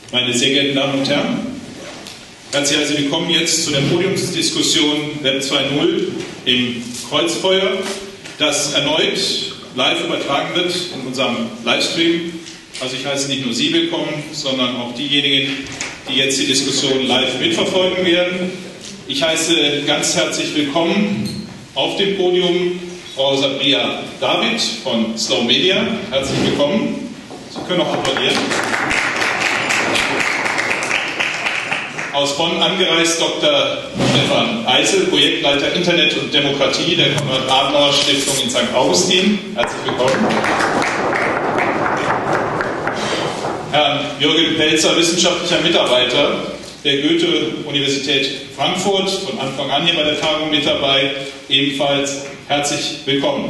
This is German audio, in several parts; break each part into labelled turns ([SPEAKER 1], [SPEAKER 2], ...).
[SPEAKER 1] Meine sehr geehrten Damen und Herren, herzlich willkommen jetzt zu der Podiumsdiskussion Web 2.0 im Kreuzfeuer, das erneut live übertragen wird in unserem Livestream. Also ich heiße nicht nur Sie willkommen, sondern auch diejenigen, die jetzt die Diskussion live mitverfolgen werden. Ich heiße ganz herzlich willkommen auf dem Podium Frau Sabriya David von Slow Media. Herzlich willkommen. Sie können auch applaudieren. Aus Bonn angereist Dr. Stefan Eisel, Projektleiter Internet und Demokratie der Konrad-Adenauer-Stiftung in St. Augustin. Herzlich willkommen. Herrn Jürgen Pelzer, wissenschaftlicher Mitarbeiter der Goethe-Universität Frankfurt, von Anfang an hier bei der Tagung mit dabei, ebenfalls herzlich willkommen.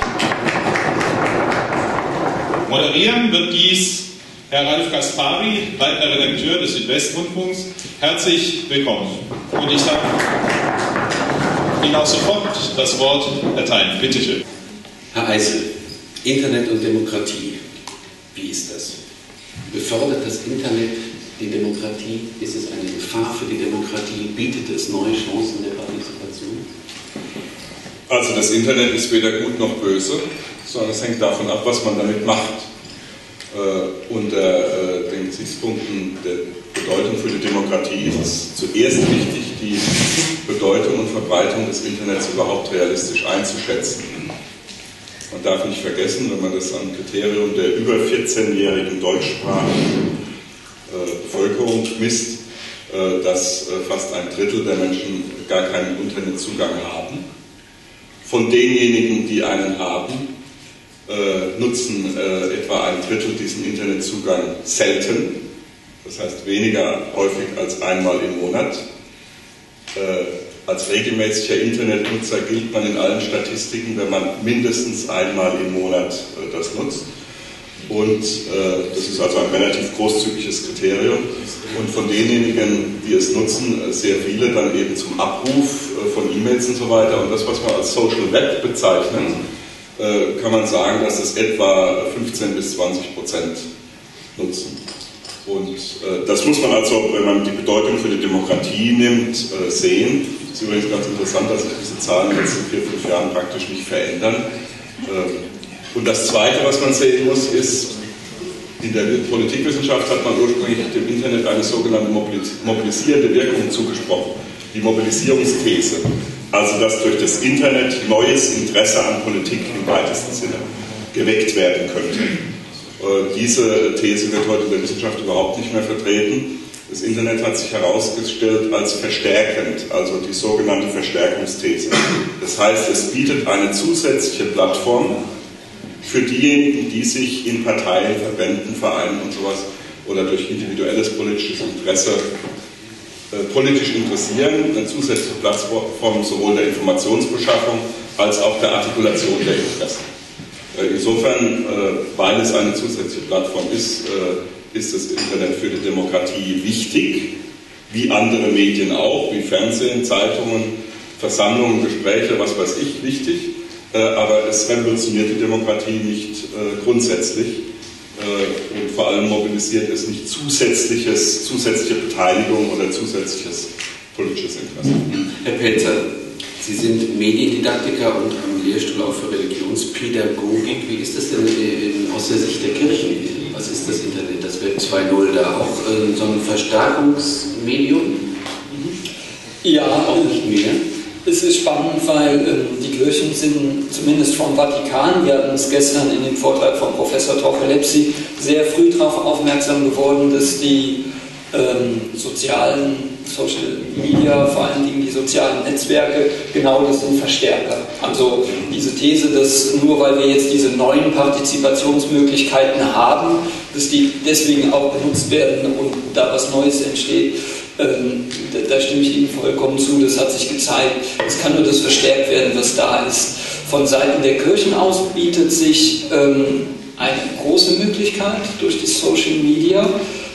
[SPEAKER 1] Moderieren wird dies Herr Ralf Kaspari, leitender Redakteur des Südwestrundfunks. Herzlich willkommen. Und ich darf Ihnen auch sofort das Wort erteilen. Bitte schön.
[SPEAKER 2] Herr Eisel, Internet und Demokratie, wie ist das? Befördert das Internet die Demokratie? Ist es eine Gefahr für die Demokratie? Bietet es neue Chancen der Partizipation?
[SPEAKER 3] Also das Internet ist weder gut noch böse, sondern es hängt davon ab, was man damit macht. Unter den Gesichtspunkten der Bedeutung für die Demokratie ist es zuerst wichtig, die Bedeutung und Verbreitung des Internets überhaupt realistisch einzuschätzen. Man darf nicht vergessen, wenn man das am Kriterium der über 14-jährigen deutschsprachigen Bevölkerung misst, dass fast ein Drittel der Menschen gar keinen Internetzugang haben. Von denjenigen, die einen haben, nutzen etwa ein Drittel diesen Internetzugang selten, das heißt weniger häufig als einmal im Monat. Als regelmäßiger Internetnutzer gilt man in allen Statistiken, wenn man mindestens einmal im Monat das nutzt. Und das ist also ein relativ großzügiges Kriterium. Und von denjenigen, die es nutzen, sehr viele dann eben zum Abruf von E-Mails und so weiter. Und das, was wir als Social Web bezeichnen, kann man sagen, dass es etwa 15 bis 20% nutzen. Und das muss man also, wenn man die Bedeutung für die Demokratie nimmt, sehen. Es ist übrigens ganz interessant, dass sich diese Zahlen in den letzten 4-5 Jahren praktisch nicht verändern. Und das Zweite, was man sehen muss, ist, in der Politikwissenschaft hat man ursprünglich dem Internet eine sogenannte mobilisierende Wirkung zugesprochen, die Mobilisierungsthese. Also, dass durch das Internet neues Interesse an Politik im weitesten Sinne geweckt werden könnte. Diese These wird heute in der Wissenschaft überhaupt nicht mehr vertreten. Das Internet hat sich herausgestellt als verstärkend, also die sogenannte Verstärkungsthese. Das heißt, es bietet eine zusätzliche Plattform für diejenigen, die sich in Parteien, Verbänden, Vereinen und sowas oder durch individuelles politisches Interesse politisch interessieren, eine zusätzliche Plattform sowohl der Informationsbeschaffung als auch der Artikulation der Interessen. Insofern, weil es eine zusätzliche Plattform ist, ist das Internet für die Demokratie wichtig, wie andere Medien auch, wie Fernsehen, Zeitungen, Versammlungen, Gespräche, was weiß ich, wichtig. Aber es revolutioniert die Demokratie nicht grundsätzlich und vor allem mobilisiert es nicht zusätzliche Beteiligung oder zusätzliches politisches Interesse.
[SPEAKER 2] Herr Pelzer, Sie sind Mediendidaktiker und am Lehrstuhl auch für Religionspädagogik. Wie ist das denn aus der Sicht der Kirchen? Was ist das Internet, das Web 2.0, da auch so ein Verstärkungsmedium?
[SPEAKER 4] Ja,
[SPEAKER 2] auch nicht mehr.
[SPEAKER 4] Es ist spannend, weil die Kirchen sind zumindest vom Vatikan, wir hatten uns gestern in dem Vortrag von Professor Torchelepsi sehr früh darauf aufmerksam geworden, dass die sozialen Social Media, vor allen Dingen die sozialen Netzwerke, genau das sind Verstärker. Also diese These, dass nur weil wir jetzt diese neuen Partizipationsmöglichkeiten haben, dass die deswegen auch benutzt werden und da was Neues entsteht, da stimme ich Ihnen vollkommen zu, das hat sich gezeigt. Es kann nur das verstärkt werden, was da ist. Von Seiten der Kirchen aus bietet sich eine große Möglichkeit durch die Social Media.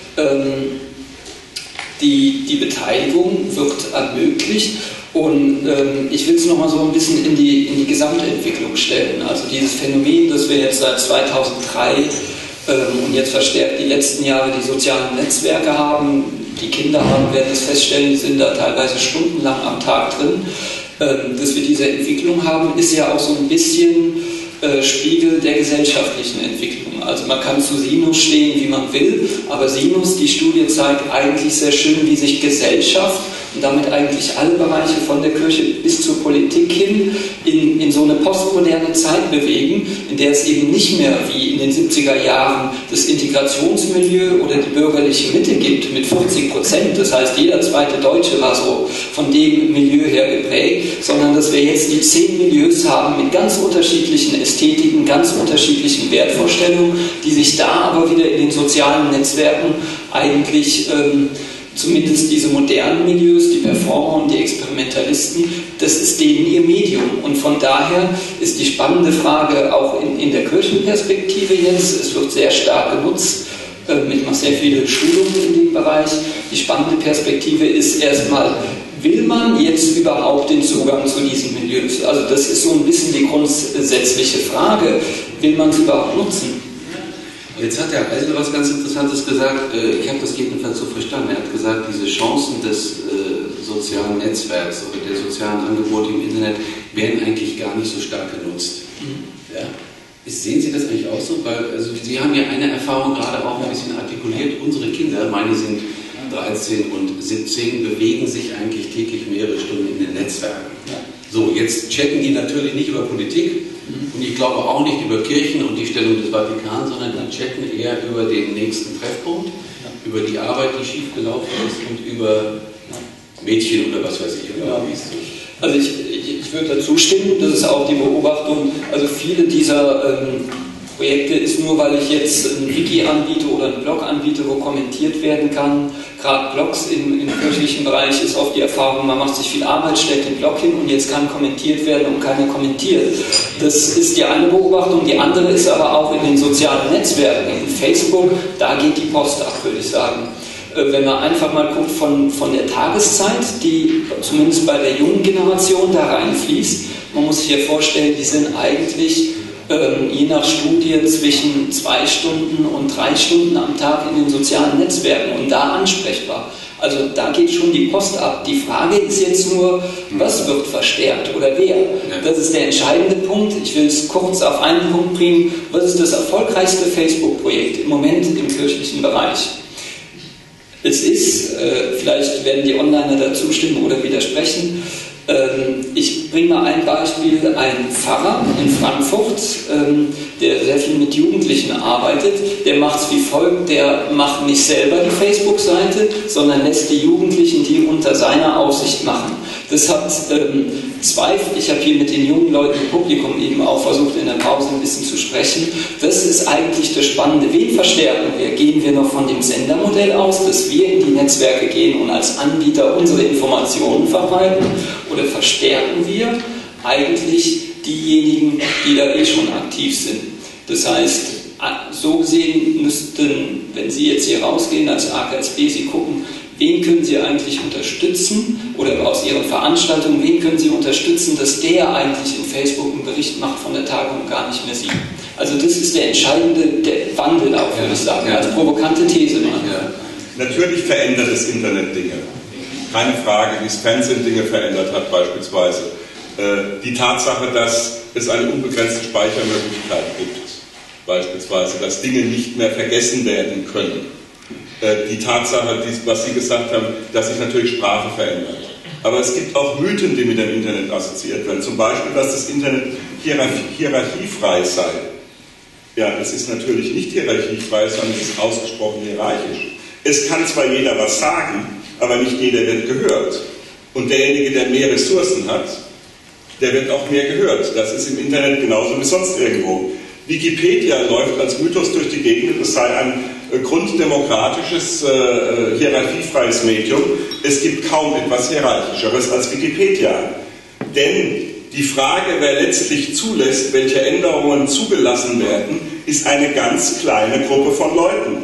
[SPEAKER 4] Die Beteiligung wird ermöglicht und ich will es nochmal so ein bisschen in die Gesamtentwicklung stellen. Also dieses Phänomen, das wir jetzt seit 2003 und jetzt verstärkt die letzten Jahre die sozialen Netzwerke haben. Die Kinder haben, werden es feststellen, sind da teilweise stundenlang am Tag drin. Dass wir diese Entwicklung haben, ist ja auch so ein bisschen Spiegel der gesellschaftlichen Entwicklung. Also man kann zu Sinus stehen, wie man will, aber Sinus, die Studie zeigt eigentlich sehr schön, wie sich Gesellschaft und damit eigentlich alle Bereiche von der Kirche bis zur Politik hin in so eine postmoderne Zeit bewegen, in der es eben nicht mehr wie in den 70er Jahren das Integrationsmilieu oder die bürgerliche Mitte gibt mit 50%. Das heißt, jeder zweite Deutsche war so von dem Milieu her geprägt, sondern dass wir jetzt die 10 Milieus haben mit ganz unterschiedlichen Ästhetiken, ganz unterschiedlichen Wertvorstellungen, die sich da aber wieder in den sozialen Netzwerken eigentlich zumindest diese modernen Milieus, die Performer und die Experimentalisten, das ist denen ihr Medium. Und von daher ist die spannende Frage auch in der Kirchenperspektive jetzt, es wird sehr stark genutzt, mit noch sehr vielen Schulungen in dem Bereich. Die spannende Perspektive ist erstmal, will man jetzt überhaupt den Zugang zu diesen Milieus? Also das ist so ein bisschen die grundsätzliche Frage, will man es überhaupt nutzen?
[SPEAKER 2] Jetzt hat Herr Eisel was ganz Interessantes gesagt, ich habe das jedenfalls so verstanden. Er hat gesagt, diese Chancen des sozialen Netzwerks oder der sozialen Angebote im Internet werden eigentlich gar nicht so stark genutzt. Ja? Sehen Sie das eigentlich auch so? Weil also Sie haben ja eine Erfahrung gerade auch ein bisschen artikuliert. Unsere Kinder, meine sind 13 und 17, bewegen sich eigentlich täglich mehrere Stunden in den Netzwerken. So, jetzt chatten die natürlich nicht über Politik und ich glaube auch nicht über Kirchen und die Stellung des Vatikan, sondern die chatten eher über den nächsten Treffpunkt, über die Arbeit, die schiefgelaufen ist und über Mädchen oder was weiß ich.
[SPEAKER 4] Also ich würde dazu stimmen, das ist auch die Beobachtung, also viele dieser Projekte ist nur, weil ich jetzt ein Wiki anbiete oder einen Blog anbiete, wo kommentiert werden kann. Gerade Blogs im kirchlichen Bereich ist oft die Erfahrung, man macht sich viel Arbeit, stellt den Blog hin und jetzt kann kommentiert werden und keiner kommentiert. Das ist die eine Beobachtung. Die andere ist aber auch in den sozialen Netzwerken, in Facebook, da geht die Post ab, würde ich sagen. Wenn man einfach mal guckt von der Tageszeit, die zumindest bei der jungen Generation da reinfließt, man muss sich ja vorstellen, die sind eigentlich je nach Studie zwischen 2 Stunden und 3 Stunden am Tag in den sozialen Netzwerken und da ansprechbar. Also da geht schon die Post ab. Die Frage ist jetzt nur, was wird verstärkt oder wer? Das ist der entscheidende Punkt. Ich will es kurz auf einen Punkt bringen. Was ist das erfolgreichste Facebook-Projekt im Moment im kirchlichen Bereich? Es ist, vielleicht werden die Onliner dazu stimmen oder widersprechen, ich bringe mal ein Beispiel, ein Pfarrer in Frankfurt, der sehr viel mit Jugendlichen arbeitet, der macht es wie folgt, der macht nicht selber die Facebook-Seite, sondern lässt die Jugendlichen die unter seiner Aufsicht machen. Das hat ich habe hier mit den jungen Leuten im Publikum eben auch versucht, in der Pause ein bisschen zu sprechen. Das ist eigentlich das Spannende. Wen verstärken wir? Gehen wir noch von dem Sendermodell aus, dass wir in die Netzwerke gehen und als Anbieter unsere Informationen verbreiten? Oder verstärken wir eigentlich diejenigen, die da eh schon aktiv sind? Das heißt, so gesehen müssten, wenn Sie jetzt hier rausgehen als AKSB, Sie gucken, wen können Sie eigentlich unterstützen oder aus Ihren Veranstaltungen, wen können Sie unterstützen, dass der eigentlich in Facebook einen Bericht macht von der Tagung und gar nicht mehr sieht. Also das ist der entscheidende Wandel auch, würde ich sagen, als provokante These.
[SPEAKER 3] Natürlich verändert das Internet Dinge. Keine Frage, wie das Fernsehen Dinge verändert hat beispielsweise. Die Tatsache, dass es eine unbegrenzte Speichermöglichkeit gibt, beispielsweise, dass Dinge nicht mehr vergessen werden können. Die Tatsache, was Sie gesagt haben, dass sich natürlich Sprache verändert. Aber es gibt auch Mythen, die mit dem Internet assoziiert werden. Zum Beispiel, dass das Internet hierarchiefrei sei. Ja, es ist natürlich nicht hierarchiefrei, sondern es ist ausgesprochen hierarchisch. Es kann zwar jeder was sagen, aber nicht jeder wird gehört. Und derjenige, der mehr Ressourcen hat, der wird auch mehr gehört. Das ist im Internet genauso wie sonst irgendwo. Wikipedia läuft als Mythos durch die Gegend, es sei ein grunddemokratisches, hierarchiefreies Medium. Es gibt kaum etwas Hierarchischeres als Wikipedia. Denn die Frage, wer letztlich zulässt, welche Änderungen zugelassen werden, ist eine ganz kleine Gruppe von Leuten.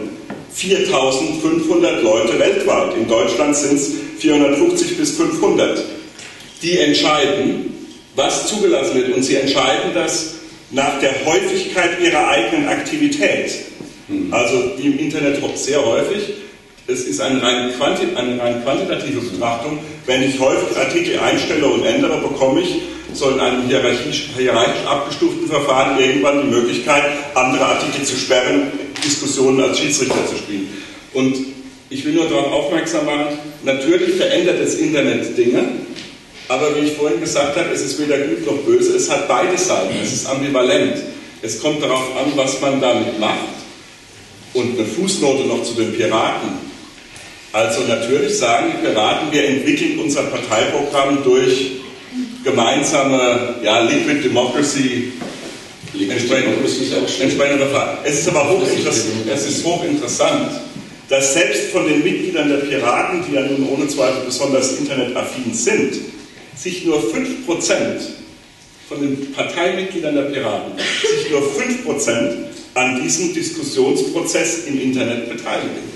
[SPEAKER 3] 4.500 Leute weltweit. In Deutschland sind es 450 bis 500. Die entscheiden, was zugelassen wird. Und sie entscheiden das nach der Häufigkeit ihrer eigenen Aktivität. Also wie im Internet sehr häufig, es ist eine rein quantitative Betrachtung. Wenn ich häufig Artikel einstelle und ändere, bekomme ich so in einem hierarchisch abgestuften Verfahren irgendwann die Möglichkeit, andere Artikel zu sperren, Diskussionen als Schiedsrichter zu spielen. Und ich will nur darauf aufmerksam machen, natürlich verändert das Internet Dinge, aber wie ich vorhin gesagt habe, es ist weder gut noch böse, es hat beide Seiten, es ist ambivalent. Es kommt darauf an, was man damit macht. Und eine Fußnote noch zu den Piraten. Also natürlich sagen die Piraten, wir entwickeln unser Parteiprogramm durch gemeinsame Liquid Democracy entsprechende Verfahren. Es ist aber hochinteressant, dass selbst von den Mitgliedern der Piraten, die ja nun ohne Zweifel besonders internetaffin sind, sich nur 5% von den Parteimitgliedern der Piraten, sich nur 5% an diesem Diskussionsprozess im Internet beteiligen.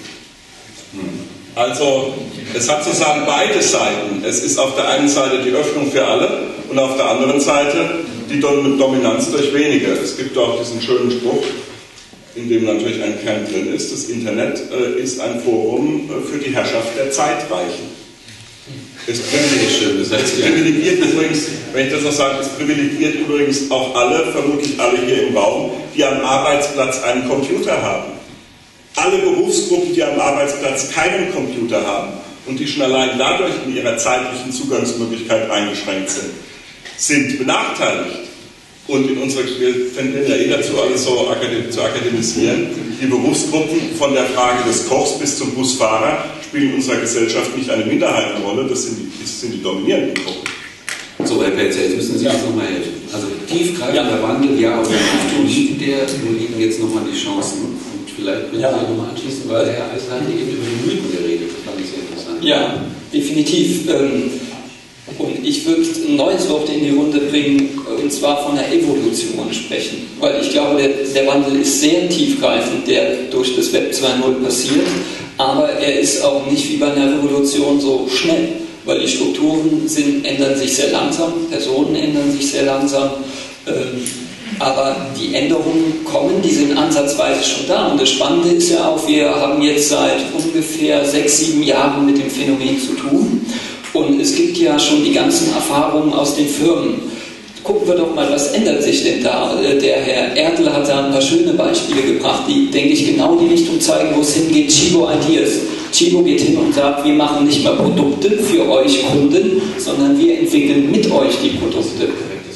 [SPEAKER 3] Also es hat sozusagen beide Seiten. Es ist auf der einen Seite die Öffnung für alle und auf der anderen Seite die Dominanz durch wenige. Es gibt auch diesen schönen Spruch, in dem natürlich ein Kern drin ist, das Internet ist ein Forum für die Herrschaft der Zeitreichen. Es privilegiert übrigens, wenn ich das noch sage, es privilegiert übrigens auch alle, vermutlich alle hier im Raum, die am Arbeitsplatz einen Computer haben. Alle Berufsgruppen, die am Arbeitsplatz keinen Computer haben und die schon allein dadurch in ihrer zeitlichen Zugangsmöglichkeit eingeschränkt sind benachteiligt. Und in unserer, wir tendieren ja dazu, alles so zu akademisieren, die Berufsgruppen von der Frage des Kochs bis zum Busfahrer spielen in unserer Gesellschaft nicht eine Minderheitenrolle, das sind die dominierenden Gruppen.
[SPEAKER 2] So, Herr Pelzer, jetzt müssen Sie uns nochmal helfen. Also tiefgreifender Wandel, ja oder nein, liegt der, wo liegen jetzt nochmal die Chancen? Vielleicht können Sie nochmal anschließen, weil Herr Eisler hat eben über die Mythen geredet, das fand ich sehr interessant.
[SPEAKER 4] Ja, definitiv. Und ich würde ein neues Wort in die Runde bringen, und zwar von der Evolution sprechen. Weil ich glaube, der Wandel ist sehr tiefgreifend, der durch das Web 2.0 passiert, aber er ist auch nicht wie bei einer Revolution so schnell, weil die Strukturen ändern sich sehr langsam, Personen ändern sich sehr langsam, aber die Änderungen kommen, die sind ansatzweise schon da. Und das Spannende ist ja auch, wir haben jetzt seit ungefähr 6-7 Jahren mit dem Phänomen zu tun. Und es gibt ja schon die ganzen Erfahrungen aus den Firmen. Gucken wir doch mal, was ändert sich denn da? Der Herr Erdl hat da ein paar schöne Beispiele gebracht, die, denke ich, genau die Richtung zeigen, wo es hingeht. Chibo Ideas. Chibo geht hin und sagt, wir machen nicht mehr Produkte für euch Kunden, sondern wir entwickeln mit euch die Produkte.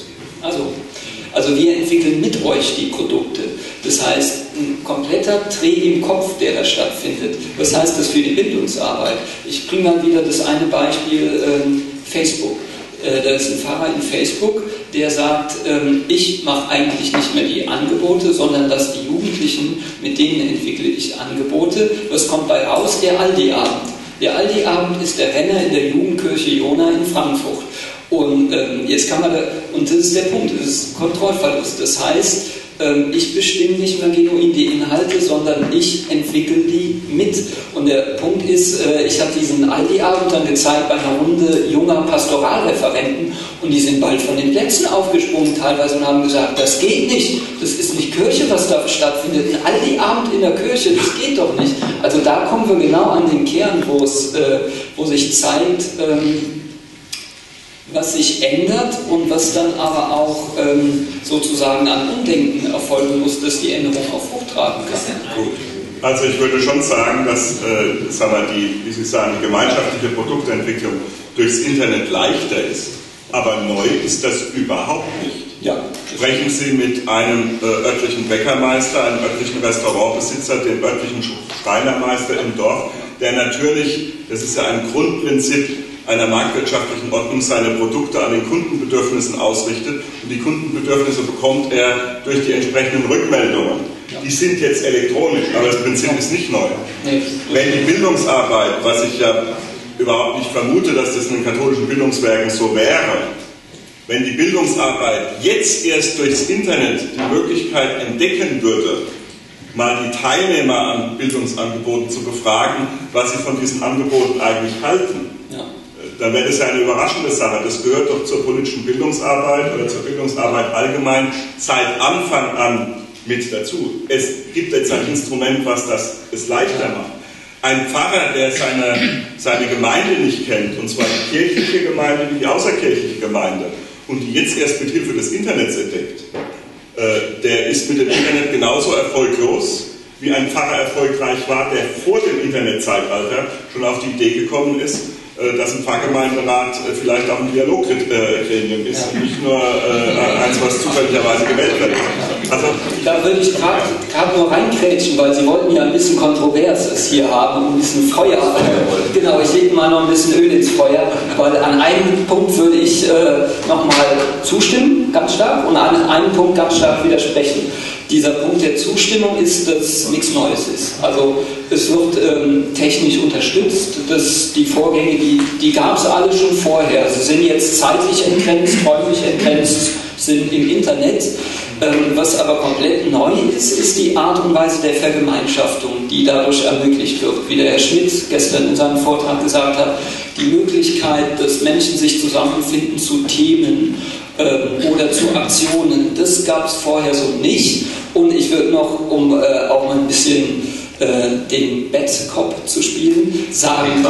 [SPEAKER 4] Also wir entwickeln mit euch die Produkte. Das heißt, ein kompletter Dreh im Kopf, der da stattfindet. Was heißt das für die Bildungsarbeit? Ich bringe mal wieder das eine Beispiel, Facebook. Da ist ein Pfarrer in Facebook, der sagt, ich mache eigentlich nicht mehr die Angebote, sondern dass die Jugendlichen, mit denen entwickle ich Angebote. Was kommt bei raus? Der Aldi-Abend. Der Aldi-Abend ist der Renner in der Jugendkirche Jona in Frankfurt. Und jetzt kann man und das ist der Punkt, das ist Kontrollverlust. Das heißt, ich bestimme nicht mehr genuin die Inhalte, sondern ich entwickle die mit. Und der Punkt ist, ich habe diesen Aldi-Abend dann gezeigt bei einer Runde junger Pastoralreferenten und die sind bald von den Plätzen aufgesprungen teilweise und haben gesagt, das geht nicht, das ist nicht Kirche, was da stattfindet, ein Aldi-Abend in der Kirche, das geht doch nicht. Also da kommen wir genau an den Kern, wo sich zeigt, was sich ändert und was dann aber auch sozusagen an Umdenken erfolgen muss, dass die Änderung auch Frucht tragen kann.
[SPEAKER 3] Gut. Also ich würde schon sagen, dass wie Sie sagen, die gemeinschaftliche Produktentwicklung durchs Internet leichter ist, aber neu ist das überhaupt nicht.
[SPEAKER 4] Ja.
[SPEAKER 3] Sprechen Sie mit einem örtlichen Bäckermeister, einem örtlichen Restaurantbesitzer, dem örtlichen Schreinermeister im Dorf, der natürlich, das ist ja ein Grundprinzip einer marktwirtschaftlichen Ordnung, seine Produkte an den Kundenbedürfnissen ausrichtet und die Kundenbedürfnisse bekommt er durch die entsprechenden Rückmeldungen. Die sind jetzt elektronisch, aber das Prinzip ist nicht neu. Wenn die Bildungsarbeit, was ich ja überhaupt nicht vermute, dass das in den katholischen Bildungswerken so wäre, wenn die Bildungsarbeit jetzt erst durchs Internet die Möglichkeit entdecken würde, mal die Teilnehmer an Bildungsangeboten zu befragen, was sie von diesen Angeboten eigentlich halten, dann wäre das ja eine überraschende Sache. Das gehört doch zur politischen Bildungsarbeit oder zur Bildungsarbeit allgemein seit Anfang an mit dazu. Es gibt jetzt ein Instrument, was es leichter macht. Ein Pfarrer, der seine Gemeinde nicht kennt, und zwar die kirchliche Gemeinde wie die außerkirchliche Gemeinde, und die jetzt erst mit Hilfe des Internets entdeckt, der ist mit dem Internet genauso erfolglos, wie ein Pfarrer erfolgreich war, der vor dem Internetzeitalter schon auf die Idee gekommen ist, dass ein Pfarrgemeinderat vielleicht auch ein Dialoggremium ist und nicht nur eins, was zufälligerweise gewählt wird. Also,
[SPEAKER 4] da würde ich gerade nur reinkrätschen, weil Sie wollten ja ein bisschen Kontroverses hier haben, ein bisschen Feuer. Genau, ich lege mal noch ein bisschen Öl ins Feuer, weil an einem Punkt würde ich nochmal zustimmen, ganz stark, und an einem Punkt ganz stark widersprechen. Dieser Punkt der Zustimmung ist, dass nichts Neues ist. Also es wird technisch unterstützt, dass die Vorgänge, die gab es alle schon vorher. Sie sind jetzt zeitlich entgrenzt, räumlich entgrenzt, sind im Internet. Was aber komplett neu ist, ist die Art und Weise der Vergemeinschaftung, die dadurch ermöglicht wird. Wie der Herr Schmidt gestern in seinem Vortrag gesagt hat, die Möglichkeit, dass Menschen sich zusammenfinden zu Themen oder zu Aktionen, das gab es vorher so nicht. Und ich würde noch, um auch mal ein bisschen den Bad Cop zu spielen, sagen,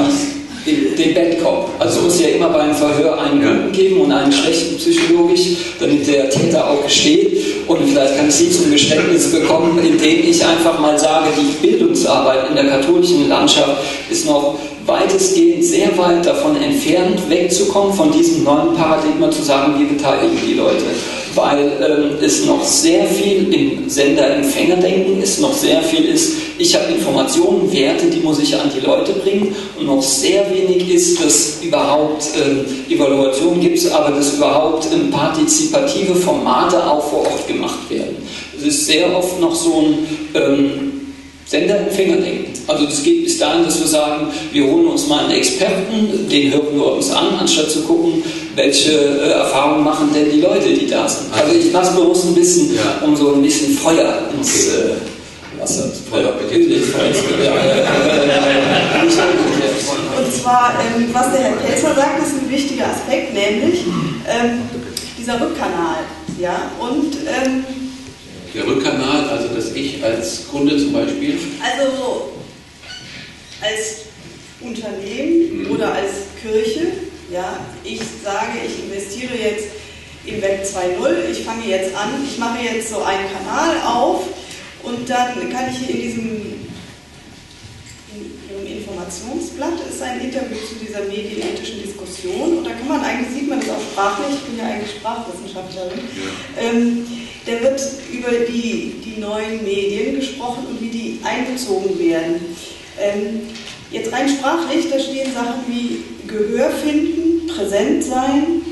[SPEAKER 4] den Bad Cop. Also es muss ja immer beim Verhör einen guten geben und einen schlechten psychologisch, damit der Täter auch gesteht. Und vielleicht kann ich Sie zum Geständnis bekommen, indem ich einfach mal sage, die Bildungsarbeit in der katholischen Landschaft ist noch weitestgehend sehr weit davon entfernt, wegzukommen von diesem neuen Paradigma, zu sagen, wir beteiligen die Leute. Weil es noch sehr viel im Sender-Empfänger-Denken ist, noch sehr viel ist, ich habe Informationen, Werte, die muss ich an die Leute bringen, und noch sehr wenig ist, dass überhaupt Evaluationen gibt, aber dass überhaupt partizipative Formate auch vor Ort gemacht werden. Es ist sehr oft noch so ein Sender-Empfänger-Denken. Also das geht bis dahin, dass wir sagen, wir holen uns mal einen Experten, den hören wir uns an, anstatt zu gucken, welche Erfahrungen machen denn die Leute, die da sind. Also ich mache es bewusst ein bisschen, um so ein bisschen Feuer ins Wasser zu bringen.
[SPEAKER 5] Und zwar, was der Herr Pelzer sagt, ist ein wichtiger Aspekt, nämlich dieser Rückkanal. Ja? Und
[SPEAKER 2] der Rückkanal, also dass ich als Kunde zum Beispiel...
[SPEAKER 5] Also als Unternehmen oder als Kirche, ja, ich sage, ich investiere jetzt im Web 2.0, ich fange jetzt an, ich mache jetzt so einen Kanal auf und dann kann ich hier in Ihrem Informationsblatt ist ein Interview zu dieser medienethischen Diskussion, und da kann man eigentlich, sieht man das auch sprachlich, ich bin ja eigentlich Sprachwissenschaftlerin, da wird über die neuen Medien gesprochen und wie die einbezogen werden. Jetzt rein sprachlich, da stehen Sachen wie Gehör finden, präsent sein,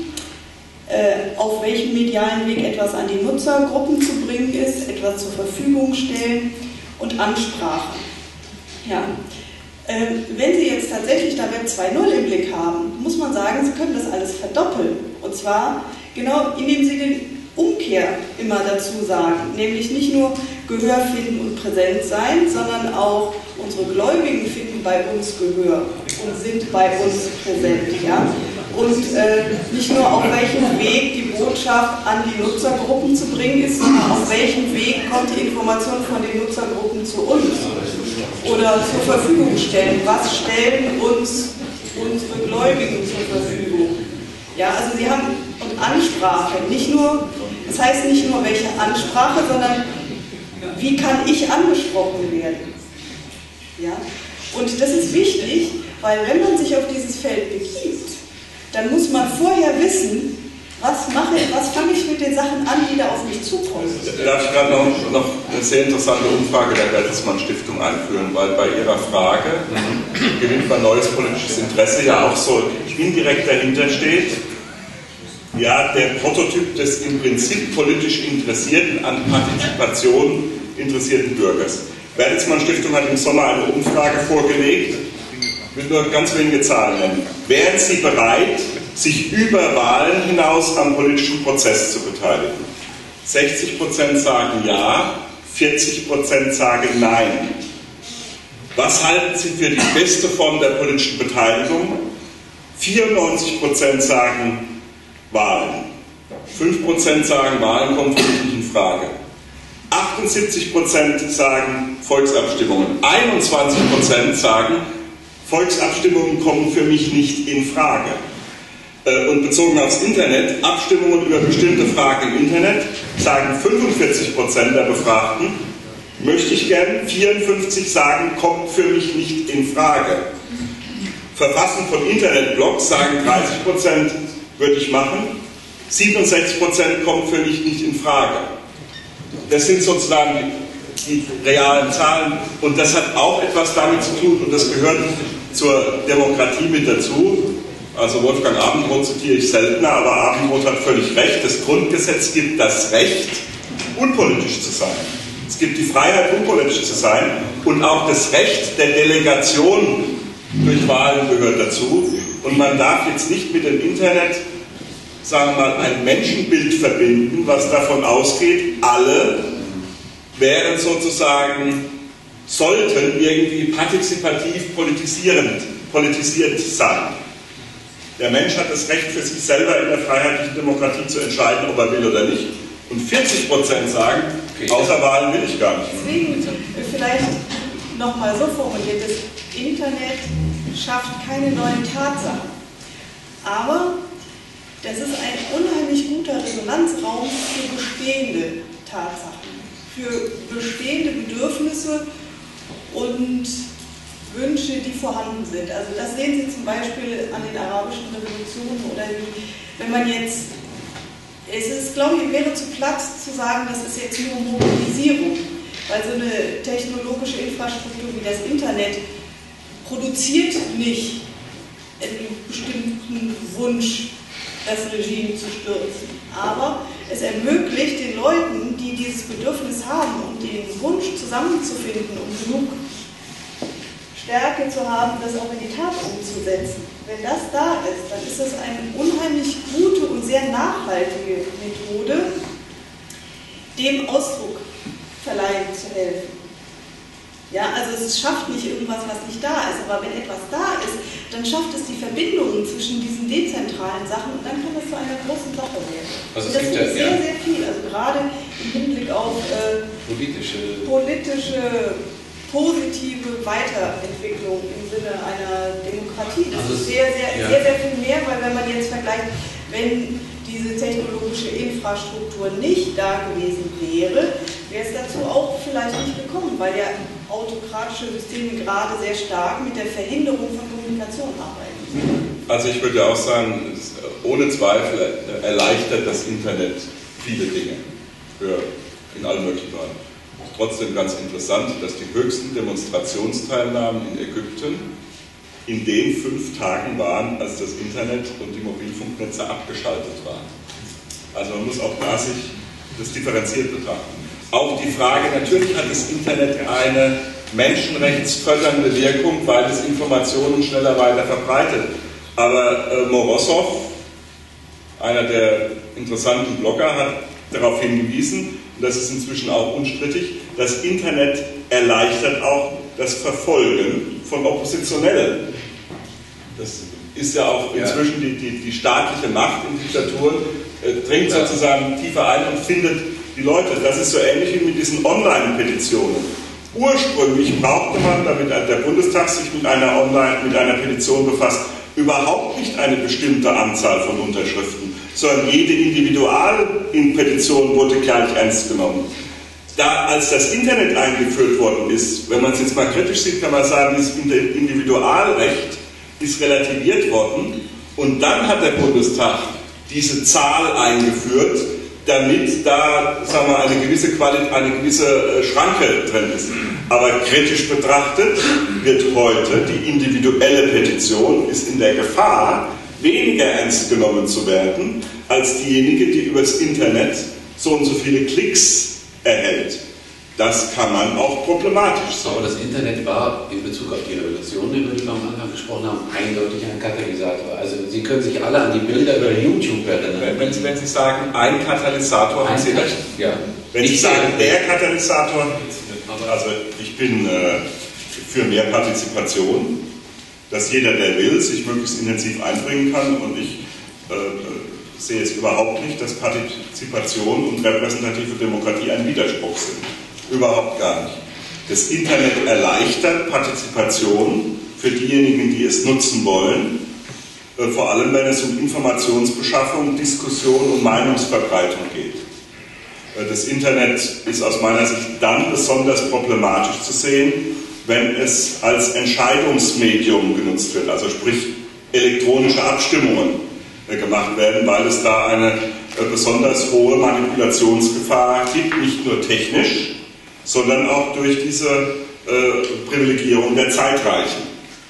[SPEAKER 5] auf welchem medialen Weg etwas an die Nutzergruppen zu bringen ist, etwas zur Verfügung stellen und Ansprache. Ja. Wenn Sie jetzt tatsächlich da Web 2.0 im Blick haben, muss man sagen, Sie können das alles verdoppeln. Und zwar genau, indem Sie den Umkehr immer dazu sagen, nämlich nicht nur Gehör finden und präsent sein, sondern auch unsere Gläubigen finden bei uns Gehör und sind bei uns präsent. Ja? Und nicht nur auf welchem Weg die Botschaft an die Nutzergruppen zu bringen ist, sondern auf welchem Weg kommt die Information von den Nutzergruppen zu uns oder zur Verfügung stellen. Was stellen uns unsere Gläubigen zur Verfügung? Ja, also Sie haben, und Ansprache, nicht nur, das heißt nicht nur welche Ansprache, sondern wie kann ich angesprochen werden? Ja? Und das ist wichtig, weil wenn man sich auf dieses Feld begibt, dann muss man vorher wissen, was fange ich mit den Sachen an, die da auf mich zukommen.
[SPEAKER 3] Darf ich gerade noch eine sehr interessante Umfrage der Bertelsmann Stiftung einführen, weil bei Ihrer Frage, gewinnt man neues politisches Interesse, ja auch so indirekt dahinter steht, ja, der Prototyp des im Prinzip politisch interessierten, an Partizipation interessierten Bürgers. Bertelsmann Stiftung hat im Sommer eine Umfrage vorgelegt, ich will nur ganz wenige Zahlen nennen. Wären Sie bereit, sich über Wahlen hinaus am politischen Prozess zu beteiligen? 60% sagen ja, 40% sagen nein. Was halten Sie für die beste Form der politischen Beteiligung? 94% sagen Wahlen. 5% sagen, Wahlen kommen für mich nicht in Frage. 78% sagen Volksabstimmungen. 21% sagen, Volksabstimmungen kommen für mich nicht in Frage. Und bezogen aufs Internet, Abstimmungen über bestimmte Fragen im Internet, sagen 45% der Befragten, möchte ich gern, 54 sagen, kommt für mich nicht in Frage. Verfassen von Internetblogs sagen 30%, würde ich machen, 67% kommt für mich nicht in Frage. Das sind sozusagen die realen Zahlen und das hat auch etwas damit zu tun und das gehört zur Demokratie mit dazu. Also Wolfgang Abendroth zitiere ich seltener, aber Abendroth hat völlig recht. Das Grundgesetz gibt das Recht, unpolitisch zu sein. Es gibt die Freiheit, unpolitisch zu sein und auch das Recht der Delegation durch Wahlen gehört dazu. Und man darf jetzt nicht mit dem Internet, sagen wir mal, ein Menschenbild verbinden, was davon ausgeht, alle wären sozusagen, sollten irgendwie partizipativ politisiert sein. Der Mensch hat das Recht für sich selber in der freiheitlichen Demokratie zu entscheiden, ob er will oder nicht. Und 40% sagen, außer Wahlen will ich gar nicht.
[SPEAKER 5] Deswegen vielleicht nochmal so formuliert, das Internet schafft keine neuen Tatsachen. Aber das ist ein unheimlich guter Resonanzraum für bestehende Tatsachen, für bestehende Bedürfnisse und Wünsche, die vorhanden sind. Also das sehen Sie zum Beispiel an den arabischen Revolutionen oder wenn man jetzt, es ist, glaube ich, wäre zu platt zu sagen, das ist jetzt nur Mobilisierung, weil so eine technologische Infrastruktur wie das Internet produziert nicht einen bestimmten Wunsch, das Regime zu stürzen. Aber es ermöglicht den Leuten, die dieses Bedürfnis haben und den Wunsch zusammenzufinden und genug Stärke zu haben, das auch in die Tat umzusetzen. Wenn das da ist, dann ist das eine unheimlich gute und sehr nachhaltige Methode, dem Ausdruck verleihen zu helfen. Ja, also es schafft nicht irgendwas, was nicht da ist, aber wenn etwas da ist, dann schafft es die Verbindungen zwischen diesen dezentralen Sachen und dann kann das zu einer großen Sache werden.
[SPEAKER 2] Also
[SPEAKER 5] und das gibt sehr, sehr viel, also gerade im Hinblick auf politische positive Weiterentwicklung im Sinne einer Demokratie. Das ist sehr, sehr viel mehr, weil wenn man jetzt vergleicht, wenn diese technologische Infrastruktur nicht da gewesen wäre, wäre es dazu auch vielleicht nicht gekommen, weil ja autokratische Systeme gerade sehr stark mit der Verhinderung von Kommunikation arbeiten.
[SPEAKER 3] Also ich würde auch sagen, ohne Zweifel erleichtert das Internet viele Dinge in allen möglichen Bereichen. Trotzdem ganz interessant, dass die höchsten Demonstrationsteilnahmen in Ägypten in den 5 Tagen waren, als das Internet und die Mobilfunknetze abgeschaltet waren. Also man muss auch da sich das differenziert betrachten. Auch die Frage, natürlich hat das Internet eine menschenrechtsfördernde Wirkung, weil es Informationen schneller weiter verbreitet. Aber Morozov, einer der interessanten Blogger, hat darauf hingewiesen, und das ist inzwischen auch unstrittig, das Internet erleichtert auch das Verfolgen von Oppositionellen. Das ist ja auch inzwischen die staatliche Macht in Diktaturen, dringt sozusagen tiefer ein und findet die Leute. Das ist so ähnlich wie mit diesen Online-Petitionen. Ursprünglich brauchte man, damit der Bundestag sich mit einer Petition befasst, überhaupt nicht eine bestimmte Anzahl von Unterschriften, sondern jede Individualpetition wurde gleich ernst genommen. Als das Internet eingeführt worden ist, wenn man es jetzt mal kritisch sieht, kann man sagen, dieses Individualrecht ist relativiert worden und dann hat der Bundestag diese Zahl eingeführt, damit da, sagen wir, eine gewisse Schranke drin ist. Aber kritisch betrachtet wird heute die individuelle Petition ist in der Gefahr, weniger ernst genommen zu werden, als diejenige, die über das Internet so und so viele Klicks erhält. Das kann man auch problematisch sehen.
[SPEAKER 2] Aber das Internet war in Bezug auf die Revolution, über die wir am Anfang gesprochen haben, eindeutig ein Katalysator. Also Sie können sich alle an die Bilder über YouTube erinnern.
[SPEAKER 3] Wenn Sie sagen, ein Katalysator, haben Sie recht.
[SPEAKER 2] Ja.
[SPEAKER 3] Wenn Sie sagen, der Katalysator, also ich bin für mehr Partizipation, dass jeder, der will, sich möglichst intensiv einbringen kann und ich sehe jetzt überhaupt nicht, dass Partizipation und repräsentative Demokratie ein Widerspruch sind. Überhaupt gar nicht. Das Internet erleichtert Partizipation für diejenigen, die es nutzen wollen, vor allem wenn es um Informationsbeschaffung, Diskussion und Meinungsverbreitung geht. Das Internet ist aus meiner Sicht dann besonders problematisch zu sehen, wenn es als Entscheidungsmedium genutzt wird, also sprich elektronische Abstimmungen gemacht werden, weil es da eine besonders hohe Manipulationsgefahr gibt, nicht nur technisch, sondern auch durch diese Privilegierung der Zeitreichen.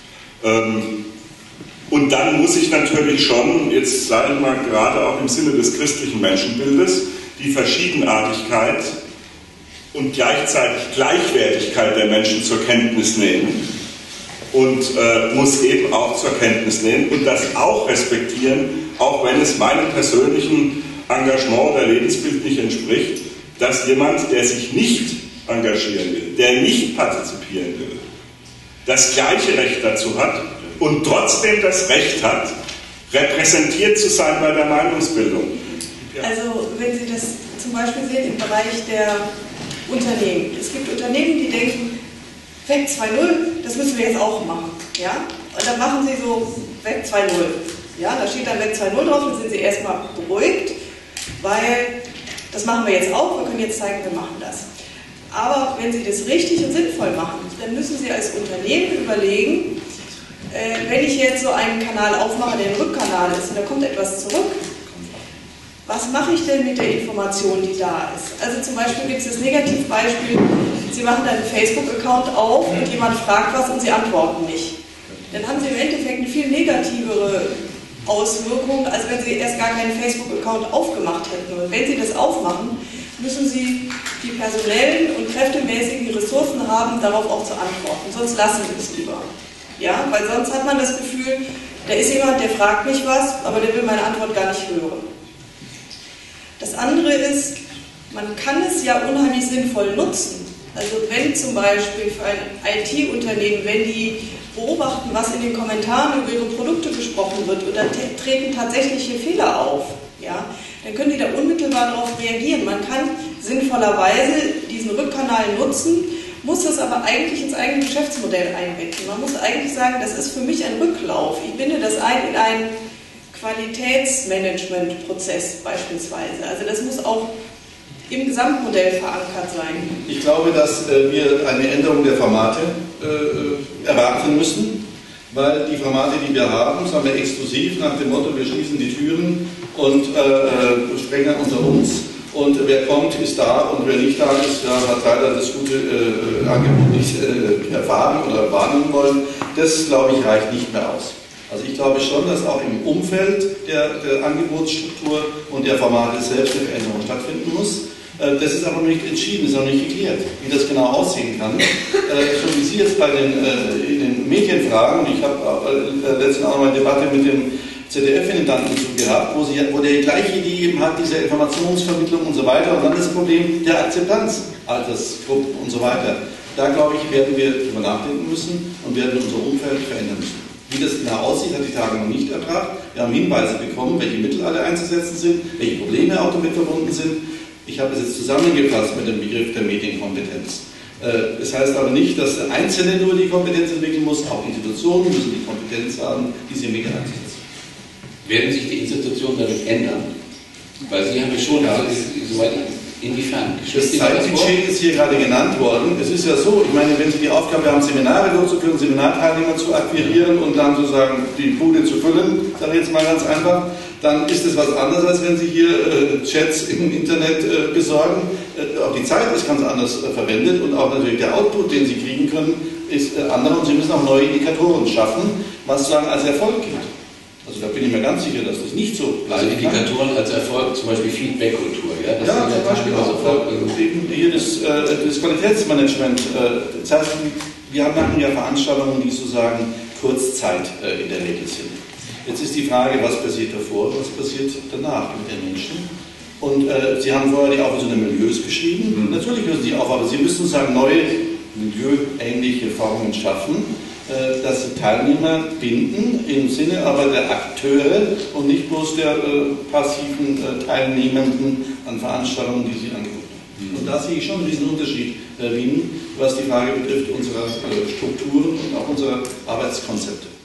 [SPEAKER 3] Und dann muss ich natürlich schon, jetzt sage ich mal gerade auch im Sinne des christlichen Menschenbildes, die Verschiedenartigkeit und gleichzeitig Gleichwertigkeit der Menschen zur Kenntnis nehmen und muss eben auch zur Kenntnis nehmen und das auch respektieren, auch wenn es meinem persönlichen Engagement oder Lebensbild nicht entspricht, dass jemand, der sich nicht engagieren will, der nicht partizipieren will, das gleiche Recht dazu hat und trotzdem das Recht hat, repräsentiert zu sein bei der Meinungsbildung. Ja.
[SPEAKER 5] Also wenn Sie das zum Beispiel sehen im Bereich der Unternehmen. Es gibt Unternehmen, die denken, Web 2.0, das müssen wir jetzt auch machen. Ja? Und dann machen sie so Web 2.0. Ja? Da steht dann Web 2.0 drauf, dann sind sie erstmal beruhigt, weil das machen wir jetzt auch, wir können jetzt zeigen, wir machen das. Aber wenn Sie das richtig und sinnvoll machen, dann müssen Sie als Unternehmen überlegen, wenn ich jetzt so einen Kanal aufmache, der ein Rückkanal ist und da kommt etwas zurück, was mache ich denn mit der Information, die da ist? Also zum Beispiel gibt es das Negativbeispiel, Sie machen dann einen Facebook-Account auf und jemand fragt was und Sie antworten nicht. Dann haben Sie im Endeffekt eine viel negativere Auswirkung, als wenn Sie erst gar keinen Facebook-Account aufgemacht hätten. Und wenn Sie das aufmachen, müssen Sie die personellen und kräftemäßigen Ressourcen haben, darauf auch zu antworten. Sonst lassen Sie es lieber. Ja, weil sonst hat man das Gefühl, da ist jemand, der fragt mich was, aber der will meine Antwort gar nicht hören. Das andere ist, man kann es ja unheimlich sinnvoll nutzen. Also wenn zum Beispiel für ein IT-Unternehmen, wenn die beobachten, was in den Kommentaren über ihre Produkte gesprochen wird oder treten tatsächliche Fehler auf, ja, dann können die da unmittelbar darauf reagieren. Man kann sinnvollerweise diesen Rückkanal nutzen, muss das aber eigentlich ins eigene Geschäftsmodell einbetten. Man muss eigentlich sagen, das ist für mich ein Rücklauf. Ich binde das ein in einen Qualitätsmanagementprozess beispielsweise. Also das muss auch im Gesamtmodell verankert sein.
[SPEAKER 6] Ich glaube, dass wir eine Änderung der Formate erwarten müssen, weil die Formate, die wir haben, sagen wir exklusiv nach dem Motto, wir schließen die Türen und sprengen unter uns. Und wer kommt, ist da und wer nicht da ist, ja, hat leider das gute Angebot nicht erfahren oder wahrnehmen wollen. Das, glaube ich, reicht nicht mehr aus. Also ich glaube schon, dass auch im Umfeld der Angebotsstruktur und der Formate selbst eine Veränderung stattfinden muss. Das ist aber noch nicht entschieden, ist noch nicht geklärt, wie das genau aussehen kann. So wie Sie jetzt bei in den Medienfragen, und ich habe letztens auch noch eine Debatte mit dem ZDF-Intendanten zu gehabt, wo der die gleiche Idee eben hat, diese Informationsvermittlung und so weiter, und dann das Problem der Akzeptanz, Altersgruppen und so weiter. Da, glaube ich, werden wir darüber nachdenken müssen und werden unser Umfeld verändern müssen. Wie das genau aussieht, hat die Tage noch nicht erbracht. Wir haben Hinweise bekommen, welche Mittel alle einzusetzen sind, welche Probleme auch damit verbunden sind. Ich habe es jetzt zusammengefasst mit dem Begriff der Medienkompetenz. Das heißt aber nicht, dass der Einzelne nur die Kompetenz entwickeln muss, auch Institutionen müssen die Kompetenz haben, diese Medien einzusetzen.
[SPEAKER 2] Werden sich die Institutionen damit ändern? Weil Sie haben ja schon, soweit inwiefern?
[SPEAKER 6] Das Zeitbudget ist hier gerade genannt worden. Es ist ja so, ich meine, wenn Sie die Aufgabe haben, Seminare durchzuführen, Seminarteilnehmer zu akquirieren und dann sozusagen die Bude zu füllen, sage ich jetzt mal ganz einfach, dann ist es was anderes, als wenn Sie hier Chats im Internet besorgen. Auch die Zeit ist ganz anders verwendet und auch natürlich der Output, den Sie kriegen können, ist anders und Sie müssen auch neue Indikatoren schaffen, was sozusagen als Erfolg gilt. Also da bin ich mir ganz sicher, dass das nicht so bleibt.
[SPEAKER 2] Also Indikatoren als Erfolg, zum Beispiel Feedback-Kultur, ja? Das
[SPEAKER 6] ja, zum Beispiel auch eben hier das Qualitätsmanagement. Das heißt, wir machen ja Veranstaltungen, die sozusagen Kurzzeit in der Regel sind. Jetzt ist die Frage, was passiert davor, was passiert danach mit den Menschen. Und Sie haben vorher die Auflösung der Milieus beschrieben. Natürlich lösen Sie auf, aber Sie müssen sozusagen neue milieuähnliche Formen schaffen. dass sie Teilnehmer binden, im Sinne aber der Akteure und nicht bloß der passiven Teilnehmenden an Veranstaltungen, die sie angucken. Und da sehe ich schon einen riesen Unterschied, Herr Wien, was die Frage betrifft unserer Strukturen und auch unserer Arbeitskonzepte.